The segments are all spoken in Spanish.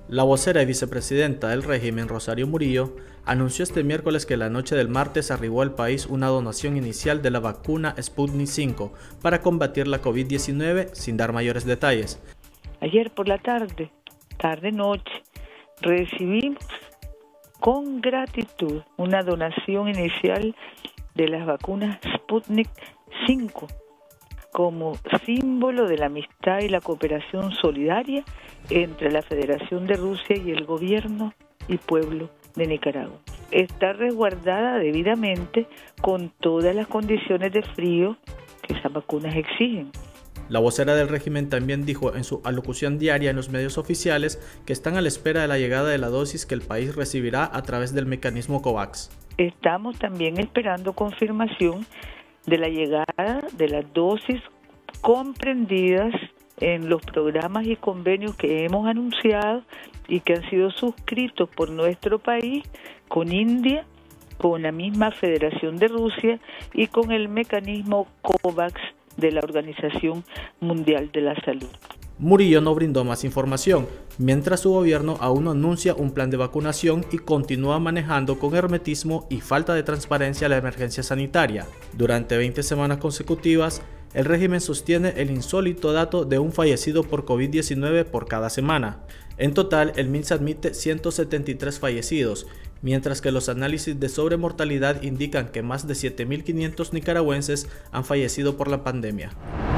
La vocera y vicepresidenta del régimen, Rosario Murillo, anunció este miércoles que la noche del martes arribó al país una donación inicial de la vacuna Sputnik V para combatir la COVID-19 sin dar mayores detalles. Ayer por la tarde-noche, recibimos con gratitud una donación inicial de las vacunas Sputnik V como símbolo de la amistad y la cooperación solidaria entre la Federación de Rusia y el gobierno y pueblo de Nicaragua. Está resguardada debidamente con todas las condiciones de frío que esas vacunas exigen. La vocera del régimen también dijo en su alocución diaria en los medios oficiales que están a la espera de la llegada de la dosis que el país recibirá a través del mecanismo COVAX. Estamos también esperando confirmación de la llegada de las dosis comprendidas en los programas y convenios que hemos anunciado y que han sido suscritos por nuestro país con India, con la misma Federación de Rusia y con el mecanismo COVAX de la Organización Mundial de la Salud. Murillo no brindó más información, mientras su gobierno aún no anuncia un plan de vacunación y continúa manejando con hermetismo y falta de transparencia la emergencia sanitaria. Durante 20 semanas consecutivas, el régimen sostiene el insólito dato de un fallecido por COVID-19 por cada semana. En total, el MINSA admite 173 fallecidos, mientras que los análisis de sobremortalidad indican que más de 7.500 nicaragüenses han fallecido por la pandemia.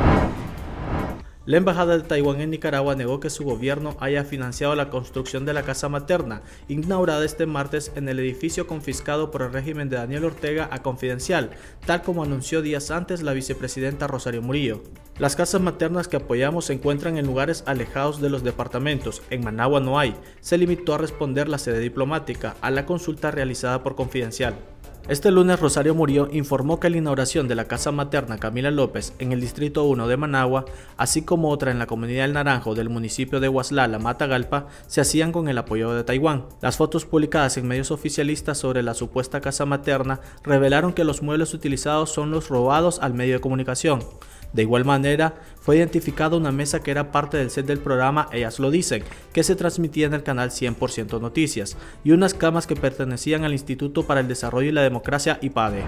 La Embajada de Taiwán en Nicaragua negó que su gobierno haya financiado la construcción de la Casa Materna, inaugurada este martes en el edificio confiscado por el régimen de Daniel Ortega a Confidencial, tal como anunció días antes la vicepresidenta Rosario Murillo. Las casas maternas que apoyamos se encuentran en lugares alejados de los departamentos, en Managua no hay, se limitó a responder la sede diplomática a la consulta realizada por Confidencial. Este lunes Rosario Murillo informó que la inauguración de la Casa Materna Camila López en el Distrito 1 de Managua, así como otra en la comunidad El Naranjo del municipio de Huaslala, Matagalpa, se hacían con el apoyo de Taiwán. Las fotos publicadas en medios oficialistas sobre la supuesta casa materna revelaron que los muebles utilizados son los robados al medio de comunicación. De igual manera, fue identificada una mesa que era parte del set del programa Ellas lo dicen, que se transmitía en el canal 100% Noticias, y unas camas que pertenecían al Instituto para el Desarrollo y la Democracia IPADE.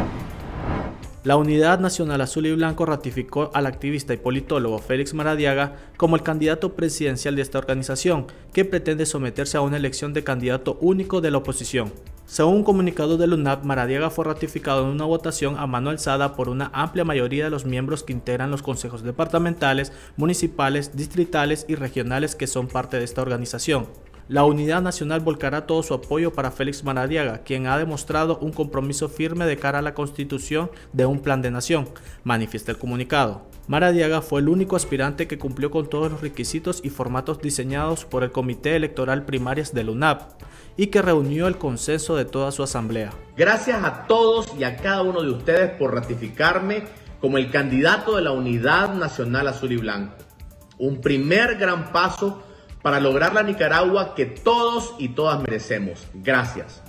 La Unidad Nacional Azul y Blanco ratificó al activista y politólogo Félix Maradiaga como el candidato presidencial de esta organización, que pretende someterse a una elección de candidato único de la oposición. Según un comunicado del UNAP, Maradiaga fue ratificado en una votación a mano alzada por una amplia mayoría de los miembros que integran los consejos departamentales, municipales, distritales y regionales que son parte de esta organización. La Unidad Nacional volcará todo su apoyo para Félix Maradiaga, quien ha demostrado un compromiso firme de cara a la constitución de un plan de nación, manifiesta el comunicado. Maradiaga fue el único aspirante que cumplió con todos los requisitos y formatos diseñados por el Comité Electoral Primarias del UNAP y que reunió el consenso de toda su asamblea. Gracias a todos y a cada uno de ustedes por ratificarme como el candidato de la Unidad Nacional Azul y Blanco. Un primer gran paso para lograr la Nicaragua que todos y todas merecemos. Gracias.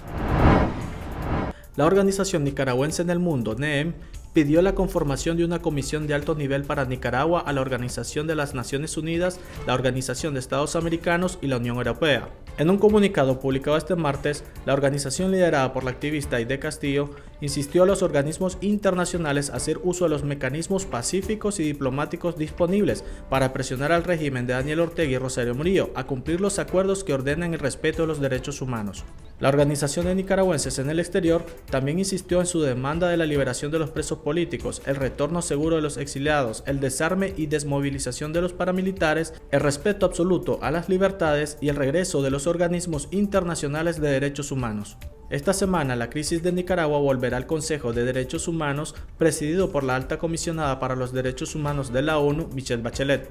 La Organización Nicaragüense en el Mundo, NEM, pidió la conformación de una comisión de alto nivel para Nicaragua a la Organización de las Naciones Unidas, la Organización de Estados Americanos y la Unión Europea. En un comunicado publicado este martes, la organización liderada por la activista Aide Castillo insistió a los organismos internacionales a hacer uso de los mecanismos pacíficos y diplomáticos disponibles para presionar al régimen de Daniel Ortega y Rosario Murillo a cumplir los acuerdos que ordenan el respeto de los derechos humanos. La Organización de Nicaragüenses en el Exterior también insistió en su demanda de la liberación de los presos políticos, el retorno seguro de los exiliados, el desarme y desmovilización de los paramilitares, el respeto absoluto a las libertades y el regreso de los organismos internacionales de derechos humanos. Esta semana la crisis de Nicaragua volverá al Consejo de Derechos Humanos, presidido por la alta comisionada para los derechos humanos de la ONU, Michelle Bachelet.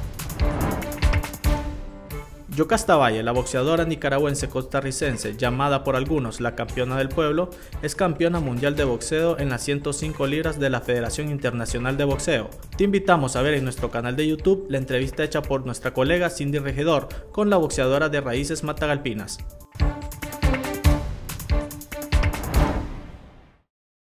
Yocasta Valle, la boxeadora nicaragüense costarricense, llamada por algunos la campeona del pueblo, es campeona mundial de boxeo en las 105 libras de la Federación Internacional de Boxeo. Te invitamos a ver en nuestro canal de YouTube la entrevista hecha por nuestra colega Cindy Regidor con la boxeadora de raíces matagalpinas.